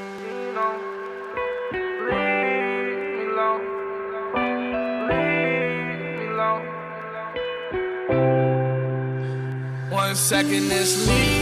You know, leave me alone, leave me alone. 1 second, it's leave.